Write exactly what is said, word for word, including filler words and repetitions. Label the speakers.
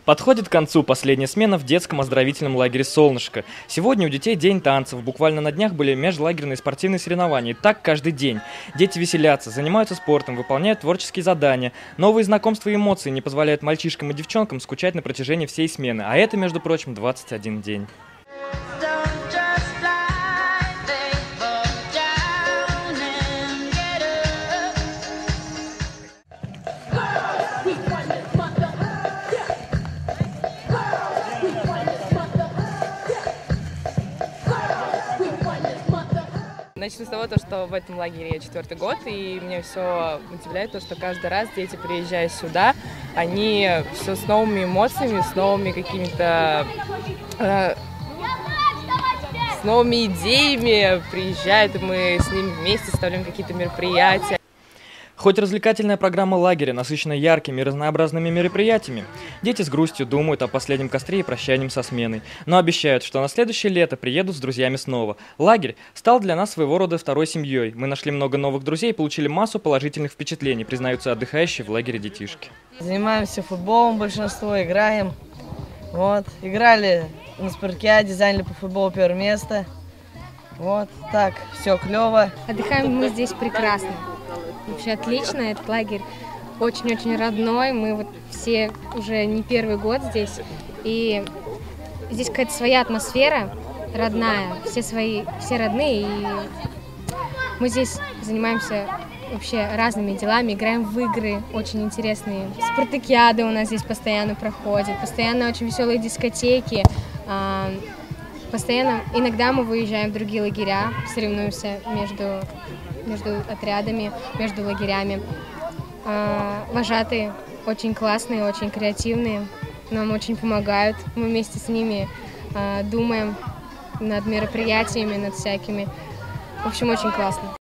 Speaker 1: Подходит к концу последняя смена в детском оздоровительном лагере «Солнышко». Сегодня у детей день танцев. Буквально на днях были межлагерные спортивные соревнования. И так каждый день. Дети веселятся, занимаются спортом, выполняют творческие задания. Новые знакомства и эмоции не позволяют мальчишкам и девчонкам скучать на протяжении всей смены. А это, между прочим, двадцать один день.
Speaker 2: Начну с того, что в этом лагере я четвертый год, и мне все удивляет то, что каждый раз дети, приезжая сюда, они все с новыми эмоциями, с новыми какими-то, э, с новыми идеями приезжают, и мы с ними вместе составляем какие-то мероприятия.
Speaker 1: Хоть развлекательная программа лагеря насыщена яркими и разнообразными мероприятиями, дети с грустью думают о последнем костре и прощании со сменой, но обещают, что на следующее лето приедут с друзьями снова. Лагерь стал для нас своего рода второй семьей. Мы нашли много новых друзей и получили массу положительных впечатлений, признаются отдыхающие в лагере детишки.
Speaker 3: Занимаемся футболом, большинство играем. Вот, играли на спартакиаде, заняли по футболу первое место. Вот, так, все клево.
Speaker 4: Отдыхаем мы здесь прекрасно. Вообще отлично, этот лагерь очень-очень родной, мы вот все уже не первый год здесь, и здесь какая-то своя атмосфера родная, все свои, все родные, и мы здесь занимаемся вообще разными делами, играем в игры очень интересные, спартакиады у нас здесь постоянно проходят, постоянно очень веселые дискотеки, постоянно, иногда мы выезжаем в другие лагеря, соревнуемся между... между отрядами, между лагерями. Вожатые очень классные, очень креативные, нам очень помогают. Мы вместе с ними думаем над мероприятиями, над всякими. В общем, очень классно.